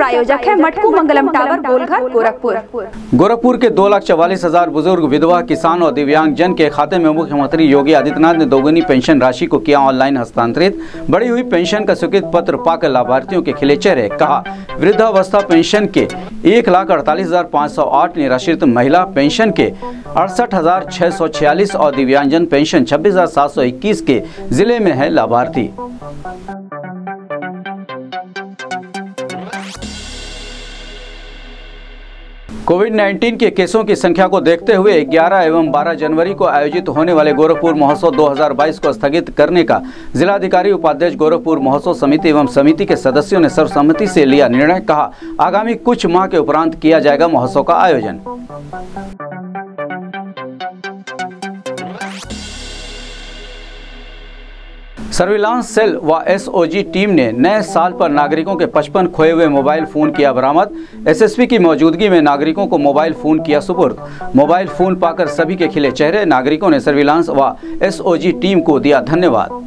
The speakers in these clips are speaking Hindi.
प्रायोजक है मटकू मंगलम टावर, गोलघर, गोरखपुर। गोरखपुर के 2,44,000 बुजुर्ग, विधवा, किसान और दिव्यांग जन के खाते में मुख्यमंत्री योगी आदित्यनाथ ने दोगुनी पेंशन राशि को किया ऑनलाइन हस्तांतरित। बढ़ी हुई पेंशन का स्वीकृत पत्र पाकर लाभार्थियों के खिले चेहरे। कहा, वृद्धावस्था पेंशन के 1,48,508 निराश्रित, महिला पेंशन के 68,646 और दिव्यांगजन पेंशन 26,721 के जिले में है लाभार्थी। कोविड-19 के केसों की संख्या को देखते हुए 11 एवं 12 जनवरी को आयोजित होने वाले गोरखपुर महोत्सव 2022 को स्थगित करने का जिलाधिकारी उपाध्यक्ष गोरखपुर महोत्सव समिति एवं समिति के सदस्यों ने सर्वसम्मति से लिया निर्णय। कहा, आगामी कुछ माह के उपरांत किया जाएगा महोत्सव का आयोजन। सर्विलांस सेल व एसओजी टीम ने नए साल पर नागरिकों के 55 खोए हुए मोबाइल फोन किया बरामद। एसएसपी की मौजूदगी में नागरिकों को मोबाइल फोन किया सुपुर्द। मोबाइल फोन पाकर सभी के खिले चेहरे। नागरिकों ने सर्विलांस व एसओजी टीम को दिया धन्यवाद।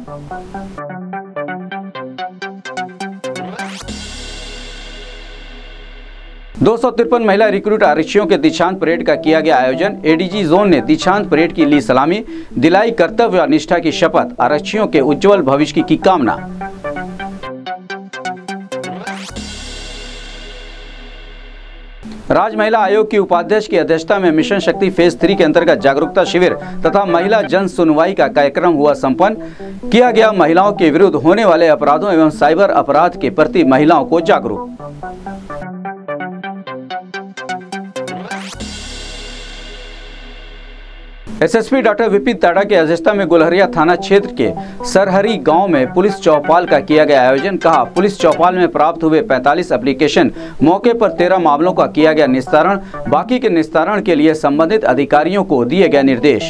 253 महिला रिक्रूट आरक्षियों के दीक्षांत परेड का किया गया आयोजन। एडीजी जोन ने दीक्षांत परेड की ली सलामी, दिलाई कर्तव्य और निष्ठा की शपथ, आरक्षियों के उज्जवल भविष्य की कामना। राज्य महिला आयोग की उपाध्यक्ष की अध्यक्षता में मिशन शक्ति फेज 3 के अंतर्गत जागरूकता शिविर तथा महिला जन सुनवाई का कार्यक्रम हुआ संपन्न। किया गया महिलाओं के विरुद्ध होने वाले अपराधों एवं साइबर अपराध के प्रति महिलाओं को जागरूक। एसएसपी डॉक्टर विपिन ताड़ा की अध्यक्षता में गुलहरिया थाना क्षेत्र के सरहरी गांव में पुलिस चौपाल का किया गया आयोजन। कहा, पुलिस चौपाल में प्राप्त हुए 45 एप्लीकेशन, मौके पर 13 मामलों का किया गया निस्तारण। बाकी के निस्तारण के लिए संबंधित अधिकारियों को दिए गए निर्देश।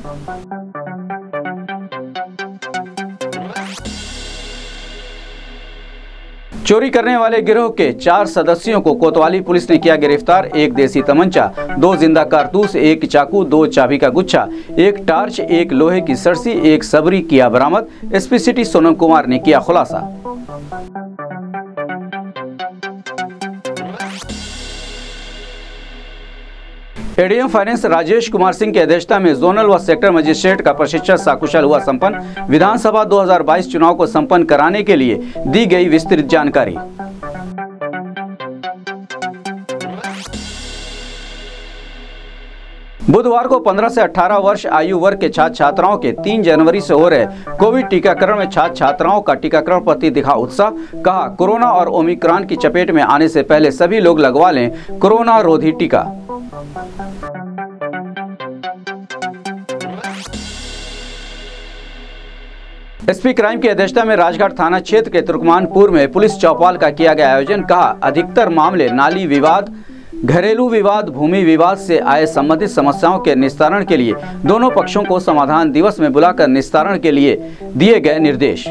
चोरी करने वाले गिरोह के 4 सदस्यों को कोतवाली पुलिस ने किया गिरफ्तार। 1 देसी तमंचा, 2 जिंदा कारतूस, 1 चाकू, 2 चाबी का गुच्छा, 1 टार्च, 1 लोहे की सरसी, 1 सबरी किया बरामद। एसपी सिटी सोनम कुमार ने किया खुलासा। एडीएम फाइनेंस राजेश कुमार सिंह की अध्यक्षता में जोनल व सेक्टर मजिस्ट्रेट का प्रशिक्षण सकुशल हुआ संपन्न। विधानसभा 2022 चुनाव को संपन्न कराने के लिए दी गई विस्तृत जानकारी। बुधवार को 15 से 18 वर्ष आयु वर्ग के छात्र छात्राओं के 3 जनवरी से हो रहे कोविड टीकाकरण में छात्र छात्राओं का टीकाकरण प्रति दिखा उत्साह। कहा, कोरोना और ओमिक्रॉन की चपेट में आने से पहले सभी लोग लगवा लें कोरोना रोधी टीका। एसपी क्राइम की अध्यक्षता में राजघाट थाना क्षेत्र के तुर्कमानपुर में पुलिस चौपाल का किया गया आयोजन। कहा, अधिकतर मामले नाली विवाद, घरेलू विवाद, भूमि विवाद से आए संबंधित समस्याओं के निस्तारण के लिए दोनों पक्षों को समाधान दिवस में बुलाकर निस्तारण के लिए दिए गए निर्देश।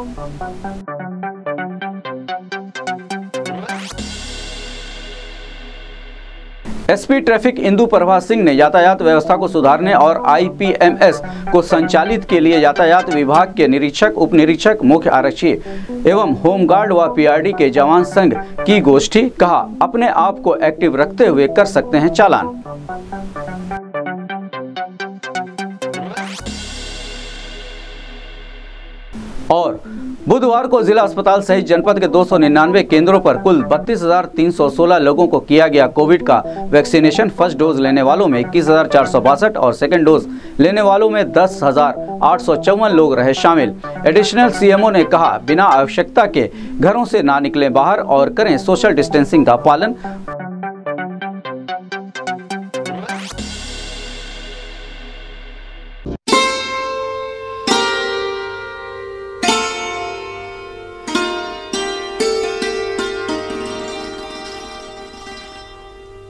एसपी ट्रैफिक इंदु प्रभा सिंह ने यातायात व्यवस्था को सुधारने और आईपीएमएस को संचालित के लिए यातायात विभाग के निरीक्षक, उप निरीक्षक, मुख्य आरक्षी एवं होमगार्ड व पीआरडी के जवान संघ की गोष्ठी। कहा, अपने आप को एक्टिव रखते हुए कर सकते हैं चालान। और बुधवार को जिला अस्पताल सहित जनपद के 299 केंद्रों पर कुल 32,316 लोगों को किया गया कोविड का वैक्सीनेशन। फर्स्ट डोज लेने वालों में 21,462 और सेकंड डोज लेने वालों में 10,854 लोग रहे शामिल। एडिशनल सीएमओ ने कहा, बिना आवश्यकता के घरों से ना निकलें बाहर और करें सोशल डिस्टेंसिंग का पालन।